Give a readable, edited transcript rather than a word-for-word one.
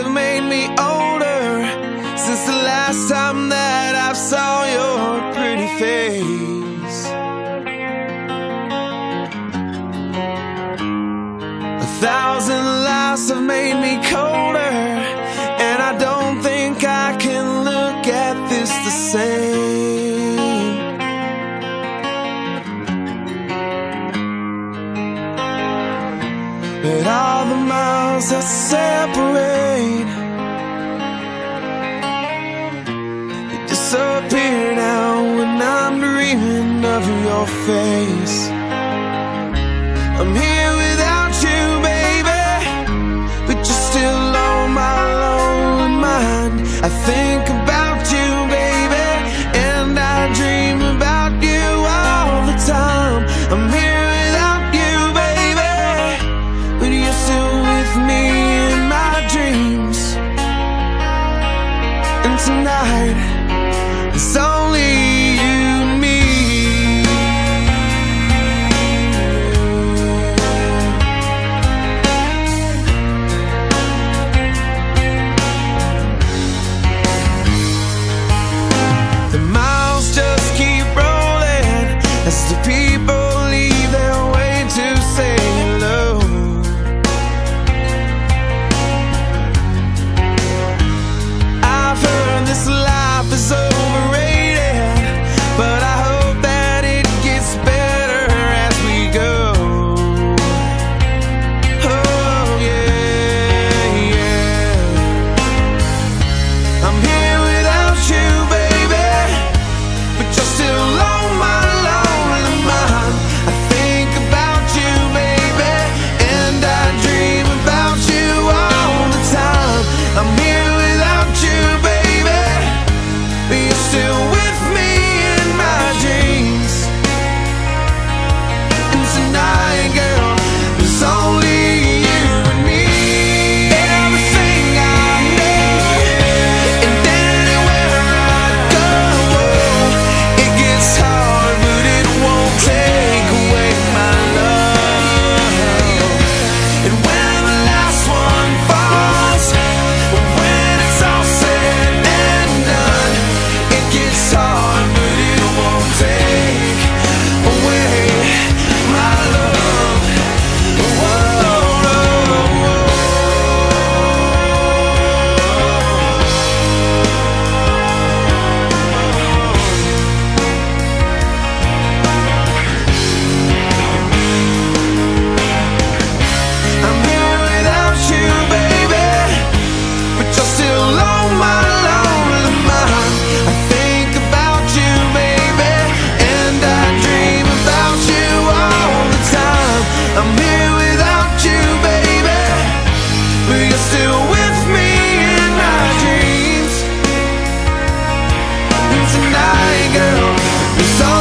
have made me older since the last time that I saw your pretty face. 1,000 lives have made me colder, and I don't think I can look at this the same. But all the miles that separate, they disappear now when I'm dreaming of your face. I'm here without you, baby, but you're still on my lonely mind. I think about you, baby, and I dream about you all the time. I'm here without you, baby, but you're still with me in my dreams. And tonight, it's only you and me. The miles just keep rolling as the people leave their way to say hello. I've heard this life is overrated, but I hope that it gets better as we go. Oh yeah, yeah. I'm here without you, baby, but you're still on my lonely mind. I think about you, baby, and I dream about you all the time. I'm here without you, baby, but you're still with me in my dreams. And tonight, girl, there's only you and me. Everything I need, and anywhere I go, it gets hard, but it won't take away my love. And when the last one falls, when it's all said and done, it gets hard, but it won't take away my love. I'm here without you, baby, but you're still on my lonely mind. I think about you, baby, and I dream about you all the time. I'm here without you, baby, but you're still with me in my dreams. And tonight, girl, there's